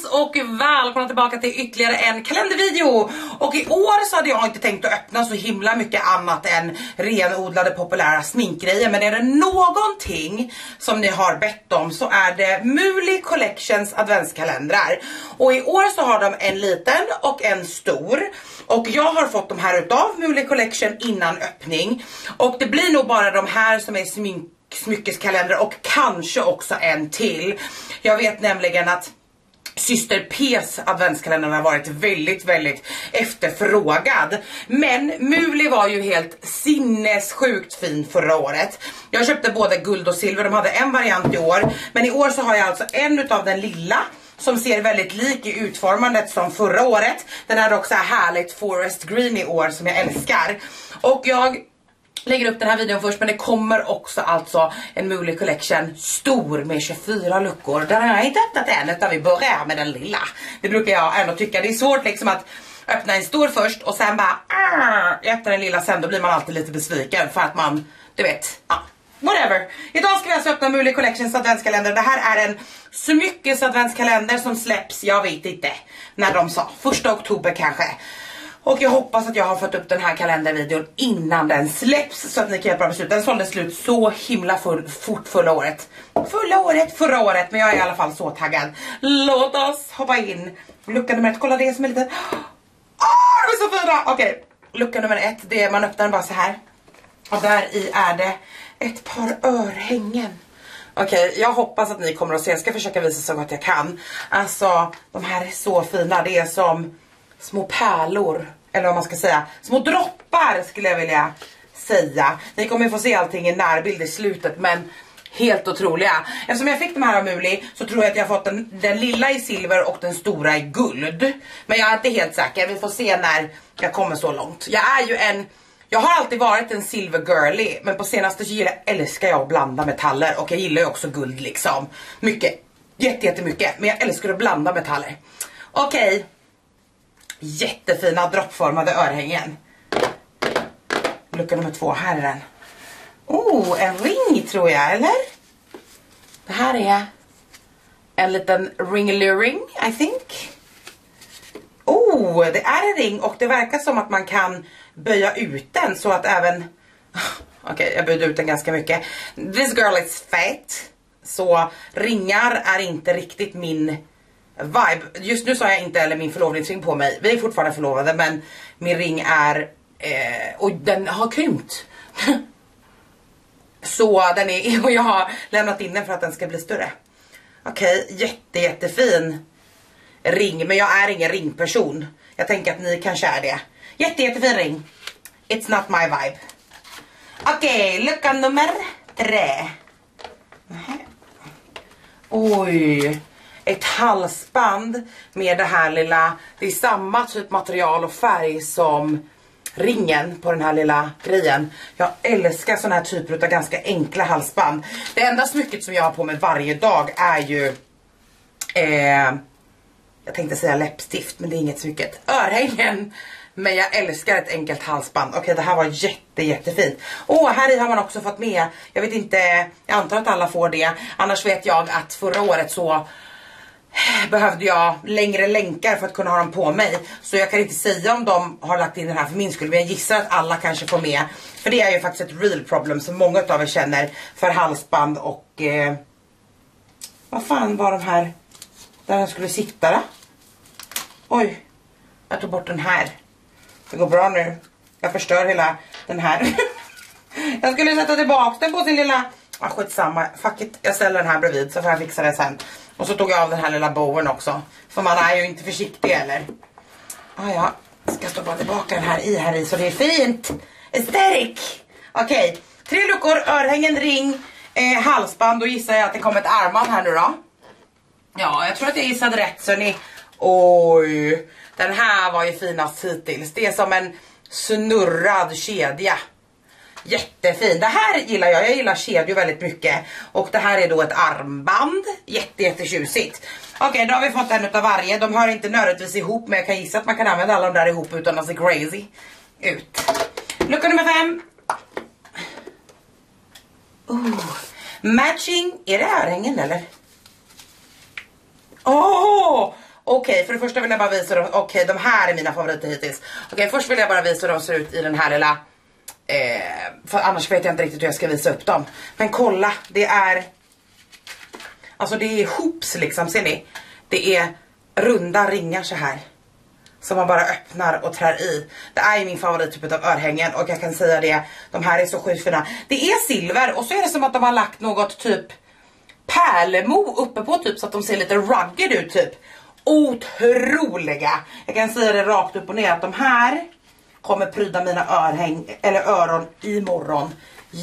och välkomna tillbaka till ytterligare en kalendervideo. Och i år så hade jag inte tänkt att öppna så himla mycket annat än renodlade populära sminkgrejer. Men är det någonting som ni har bett om så är det Muli Collections adventskalendrar. Och i år så har de en liten och en stor. Och jag har fått de här utav Muli Collection innan öppning. Och det blir nog bara de här som är smyckeskalender och kanske också en till. Jag vet nämligen att Syster P's adventskalender har varit väldigt efterfrågad. Men Muli var ju helt sinnessjukt fin förra året. Jag köpte både guld och silver, de hade en variant i år. Men i år så har jag alltså en utav den lilla som ser väldigt lik i utformandet som förra året. Den är också härligt forest green i år som jag älskar. Och jag lägger upp den här videon först, men det kommer också alltså en Muli Collection stor med 24 luckor. Den har jag inte öppnat än, utan vi börjar med den lilla. Det brukar jag ändå tycka. Det är svårt liksom att öppna en stor först och sen bara jag öppnar den lilla sen, då blir man alltid lite besviken för att man, du vet, whatever. Idag ska vi alltså öppna Muli Collections adventskalender. Det här är en smyckes adventskalender som släpps, jag vet inte när de sa, 1 oktober kanske. Och jag hoppas att jag har fått upp den här kalendervideon innan den släpps så att ni kan göra bra beslut. Den sålde slut så himla fort förra året. Förra året, men jag är i alla fall så taggad. Låt oss hoppa in. Lucka nummer 1, kolla det som är lite. Det är så fina! Okej, lucka nummer 1, det är, man öppnar den bara så här. Och där i är det ett par örhängen. Okej, jag hoppas att ni kommer att se. Jag ska försöka visa så gott jag kan. Alltså, de här är så fina. Det är som små pärlor, eller vad man ska säga, små droppar skulle jag vilja säga. Ni kommer få se allting i närbild i slutet, men helt otroliga. Eftersom jag fick de här av Muli så tror jag att jag har fått den lilla i silver och den stora i guld. Men jag är inte helt säker, vi får se när jag kommer så långt. Jag har alltid varit en silver girly, men på senaste så älskar jag att blanda metaller. Och jag gillar ju också guld liksom. Mycket, jättemycket, men jag älskar att blanda metaller. Okej. Jättefina droppformade örhängen. Lucka nummer 2, här är den. En ring tror jag, eller? Det här är en liten ring, I think. Det är en ring och det verkar som att man kan böja ut den så att även... Okej, jag böjde ut den ganska mycket. This girl is fat. Så ringar är inte riktigt min vibe. Just nu så har jag inte eller min förlovningsring på mig. Vi är fortfarande förlovade, men min ring är och den har krympt. Så den är, och jag har lämnat in den för att den ska bli större. Okej, jättefin ring, men jag är ingen ringperson. Jag tänker att ni kanske är det. Jättefin ring. It's not my vibe. Okej, lucka nummer 3. Oj. Ett halsband med det här lilla, det är samma typ material och färg som ringen på den här lilla grejen. Jag älskar såna här typer av ganska enkla halsband. Det enda smycket som jag har på mig varje dag är ju jag tänkte säga läppstift, men det är inget smycket. Örhängen. Men jag älskar ett enkelt halsband. Okej, det här var jättefint. Här i har man också fått med, jag vet inte, jag antar att alla får det. Annars vet jag att förra året så behövde jag längre länkar för att kunna ha dem på mig. Så jag kan inte säga om de har lagt in den här för min skull, men jag gissar att alla kanske får med. För det är ju faktiskt ett real problem som många av er känner för halsband och vad fan var de här där den skulle sitta då? Oj, jag tog bort den här. Det går bra nu. Jag förstör hela den här. Jag skulle sätta tillbaka den på sin lilla... skitsamma. Fuck it. Jag ställer den här bredvid så får jag fixa det sen. Och så tog jag av den här lilla bowen också. För man är ju inte försiktig eller. Ja. Ska jag stoppa tillbaka den här i så det är fint. Aesthetic. Okej. 3 luckor, örhängen, ring, halsband. Då gissar jag att det kommer ett armband här nu då. Ja, jag tror att jag gissade rätt så ni... Oj. Den här var ju finast hittills. Det är som en snurrad kedja. Jättefin. Det här gillar jag. Jag gillar kedjor väldigt mycket. Och det här är då ett armband. Jättetjusigt. Okej, då har vi fått en utav varje. De hör inte nödvändigtvis ihop, men jag kan gissa att man kan använda alla de där ihop utan att se crazy ut. Lucka nummer 5. Matching. Är det örhängen eller? Okej, för det första vill jag bara visa dem. Okej, de här är mina favoriter hittills. Okej, först vill jag bara visa hur de ser ut i den här lilla för annars vet jag inte riktigt hur jag ska visa upp dem. Men kolla, det är alltså det är hoops liksom, ser ni? Det är runda ringar så här som man bara öppnar och trär i. Det är min favorittyp av örhängen och jag kan säga det, de här är så sjukt fina. Det är silver och så är det som att de har lagt något typ pärlemo uppe på typ så att de ser lite rugged ut typ. Otroliga. Jag kan säga det rakt upp och ner att de här kommer pryda mina örhäng eller öron imorgon.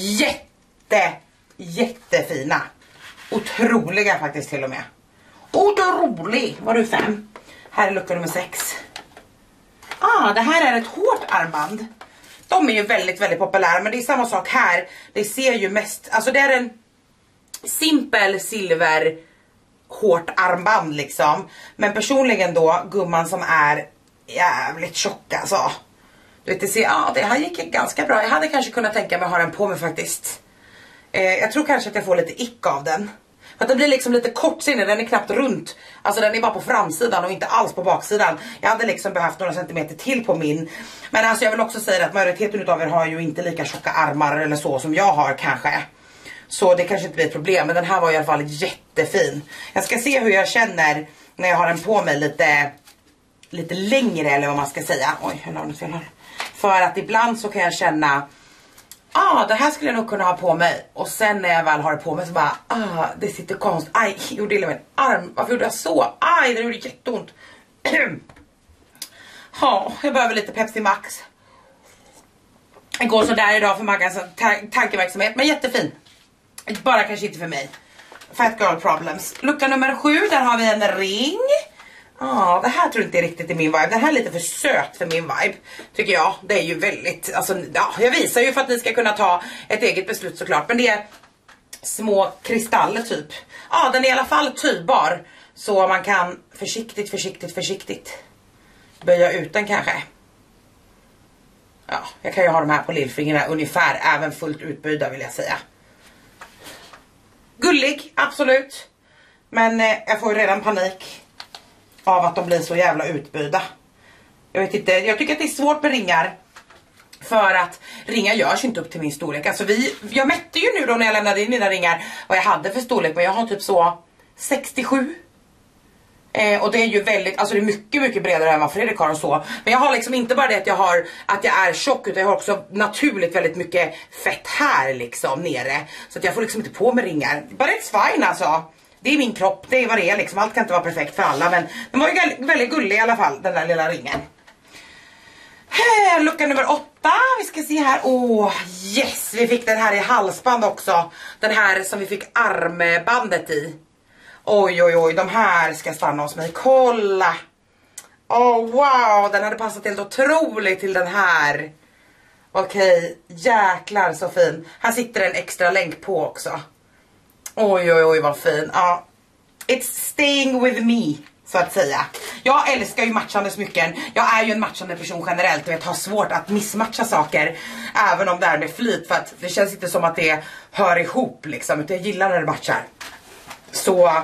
Jättefina. Otroliga faktiskt till och med. Otrolig. Var du 5? Här är lucka nummer 6. Det här är ett hårt armband. De är ju väldigt populära, men det är samma sak här. Det ser ju mest, alltså det är en simpel silver hårt armband liksom. Men personligen då, gumman som är jävligt tjock alltså. Du vet, det här gick ganska bra. Jag hade kanske kunnat tänka mig att ha den på mig faktiskt. Jag tror kanske att jag får lite ick av den. För att den blir liksom lite kortsinnig, den är knappt runt. Alltså den är bara på framsidan och inte alls på baksidan. Jag hade liksom behövt några centimeter till på min. Men alltså jag vill också säga att majoriteten utav er har ju inte lika tjocka armar eller så som jag har kanske. Så det kanske inte blir ett problem, men den här var i alla fall jättefin. Jag ska se hur jag känner när jag har den på mig lite längre eller vad man ska säga. Oj, jag la den fel här. För att ibland så kan jag känna det här skulle jag nog kunna ha på mig. Och sen när jag väl har det på mig så bara det sitter konstigt. Aj, jag gjorde illa med en arm. Varför gjorde jag så? Aj, det gjorde jätteont. Jag behöver lite Pepsi Max. Det går så där idag för Maggans tankeverksamhet. Men jättefin. Bara kanske inte för mig. Fat girl problems. Lucka nummer 7, där har vi en ring. Det här tror jag inte är riktigt i min vibe. Den här är lite för söt för min vibe, tycker jag. Det är ju väldigt, alltså, jag visar ju för att ni ska kunna ta ett eget beslut såklart. Men det är små kristaller typ. Den är i alla fall tygbar. Så man kan försiktigt böja ut den kanske. Jag kan ju ha de här på lillfingrarna ungefär, även fullt utböjda vill jag säga. Gullig, absolut. Men jag får ju redan panik av att de blir så jävla utbyggda. Jag vet inte, jag tycker att det är svårt med ringar. För att ringar görs inte upp till min storlek. Alltså jag mätte ju nu då när jag lämnade in mina ringar vad jag hade för storlek. Men jag har typ så 67. Och det är ju väldigt, alltså det är mycket bredare än vad Fredrik har och så. Men jag har liksom inte bara det att jag är tjock, utan jag har också naturligt väldigt mycket fett här liksom nere. Så att jag får liksom inte på med ringar. But it's fine alltså. Det är min kropp, det är vad det är liksom. Allt kan inte vara perfekt för alla, men den var ju väldigt gullig i alla fall, den där lilla ringen. Lucka nummer 8, vi ska se här. Yes, vi fick den här i halsband också. Den här som vi fick armbandet i. Oj, de här ska stanna hos mig. Kolla. Wow, den hade passat helt otroligt till den här. Okej, jäklar så fin. Här sitter en extra länk på också. Oj, vad fin. It's staying with me, så att säga. Jag älskar ju matchande smycken. Jag är ju en matchande person generellt. Och jag har svårt att missmatcha saker. Även om det är med flit. För att det känns inte som att det hör ihop liksom. Utan jag gillar när det matchar. Så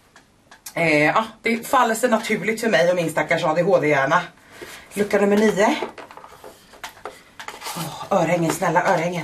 det faller sig naturligt för mig och min stackars ADHD-hjärna. Lucka nummer 9. Örhängen, snälla örhängen.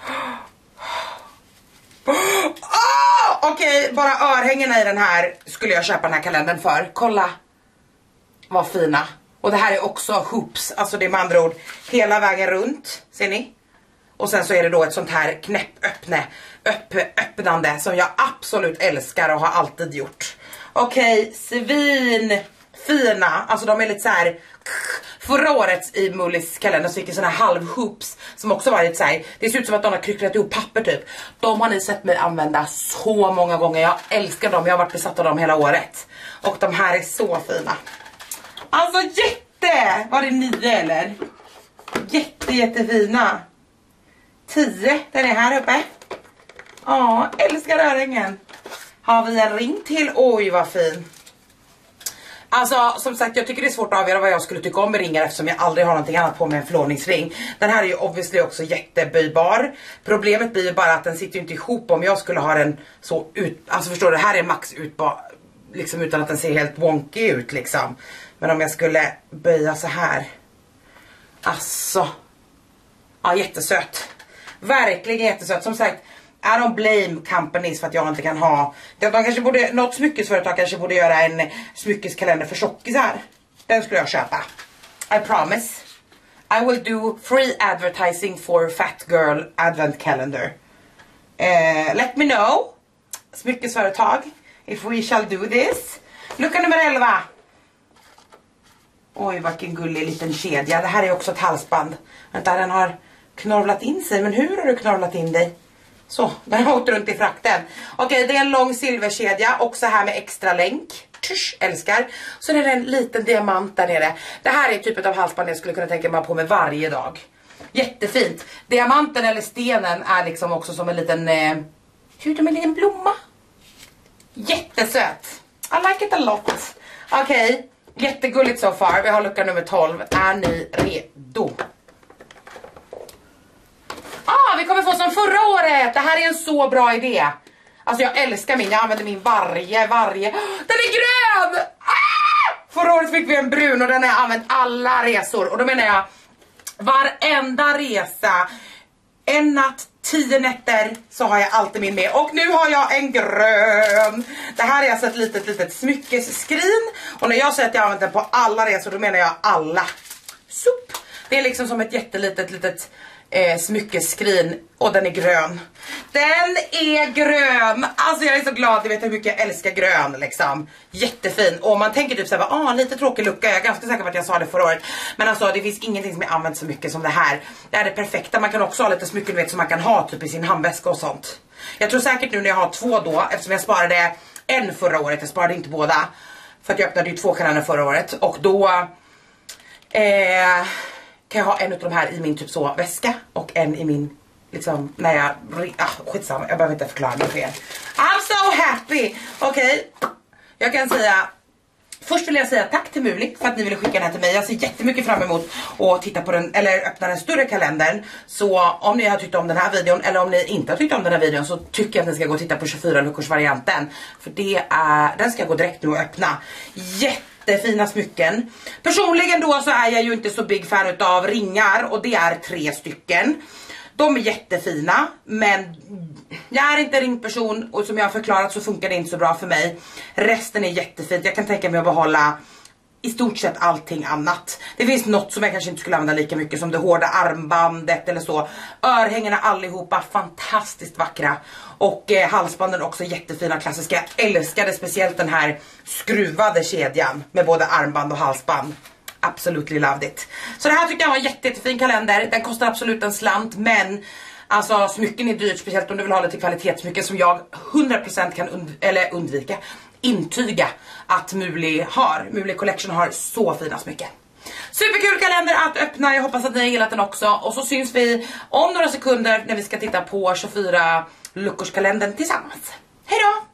Okej, bara örhängena i den här skulle jag köpa den här kalendern för. Kolla vad fina. Och det här är också hoops. Alltså det är med andra ord hela vägen runt. Ser ni? Och sen så är det då ett sånt här öppnande som jag absolut älskar och har alltid gjort. Okej, svinfina. Alltså de är lite så här. Förra året i Mullis kalender så fick jag såna här halvhoops som också var lite så här. Det ser ut som att de har krycklat ihop papper typ. De har ni sett mig använda så många gånger. Jag älskar dem, jag har varit besatt av dem hela året. Och de här är så fina. Alltså var det 9 eller? Jättefina. 10, den är här uppe. Älskar örhängen. Har vi en ring till? Oj, vad fin. Alltså, som sagt, jag tycker det är svårt att avgöra vad jag skulle tycka om med ringar eftersom jag aldrig har någonting annat på mig än förlovningsring. Den här är ju obviously också jätteböjbar. Problemet blir ju bara att den sitter ju inte ihop om jag skulle ha den så ut... Alltså förstår du, det här är max liksom utan att den ser helt wonky ut liksom. Men om jag skulle böja så här. Alltså. Ja, jättesöt. Verkligen jättesöt. Som sagt, I don't blame companies för att jag inte kan ha. De kanske borde, något smyckesföretag kanske borde göra en smyckeskalender för tjockisar. Den skulle jag köpa. I promise. I will do free advertising for fat girl advent calendar. Let me know. Smyckesföretag. If we shall do this. Lucka nummer 11. Oj, vilken gullig liten kedja. Det här är också ett halsband. Vänta, den har knorvlat in sig. Men hur har du knorvlat in dig? Så, den har åkt runt i frakten. Okej, det är en lång silverkedja. Också här med extra länk. Tusch, älskar. Så det är en liten diamant där nere. Det här är typet av halsband jag skulle kunna tänka mig på med varje dag. Jättefint. Diamanten eller stenen är liksom också som en liten... hur är det med en liten blomma? Jättesöt. I like it a lot. Okej. Jättegulligt so far. Vi har lucka nummer 12. Är ni redo? Vi kommer få som förra året. Det här är en så bra idé. Alltså jag älskar min. Jag använder min varje. Den är grön! Förra året fick vi en brun och den har jag använt alla resor. Och då menar jag varenda resa. En natt, 10 nätter så har jag alltid min med. Och nu har jag en grön. Det här är alltså ett litet smyckesskrin. Och när jag säger att jag använder den på alla resor, då menar jag alla. Sup. Det är liksom som ett jättelitet smyckesskrin. Och den är grön. Den är grön. Alltså jag är så glad. Jag vet hur mycket jag älskar grön liksom. Jättefin. Och man tänker typ såhär, lite tråkig lucka. Jag är ganska säker på att jag sa det förra året. Men alltså det finns ingenting som jag använt så mycket som det här. Det är det perfekta. Man kan också ha lite smycken, vet, som man kan ha typ i sin handväska och sånt. Jag tror säkert nu när jag har 2 då, eftersom jag sparade en förra året. Jag sparade inte båda. För att jag öppnade ju 2 kalender förra året. Och då kan jag ha en av de här i min typ så väska. Och en i min, liksom, när jag... skitsamma, jag behöver inte förklara mig för er. I'm so happy! Okej, jag kan säga... Först vill jag säga tack till Muli för att ni ville skicka den här till mig. Jag ser jättemycket fram emot att titta på den, eller öppna den större kalendern. Så om ni har tyckt om den här videon, eller om ni inte har tyckt om den här videon, så tycker jag att ni ska gå och titta på 24 luckors varianten. För den ska jag gå direkt nu och öppna. Jättefina smycken. Personligen då så är jag ju inte så big fan utav ringar, och det är 3 stycken. De är jättefina, men jag är inte ringperson, och som jag har förklarat så funkar det inte så bra för mig. Resten är jättefint. Jag kan tänka mig att behålla i stort sett allting annat. Det finns något som jag kanske inte skulle använda lika mycket, som det hårda armbandet eller så. Örhängena allihopa fantastiskt vackra. Och halsbanden också jättefina, klassiska. Jag älskade speciellt den här skruvade kedjan med både armband och halsband. Absolutely loved it. Så det här tycker jag var en jättefin kalender. Den kostar absolut en slant, men alltså smycken är dyrt, speciellt om du vill ha lite kvalitetssmycken, som jag 100% kan intyga att Muli har. Muli Collection har så fina smycken. Superkul kalender att öppna. Jag hoppas att ni har gillat den också. Och så syns vi om några sekunder när vi ska titta på 24 luckors kalendern tillsammans. Hej då!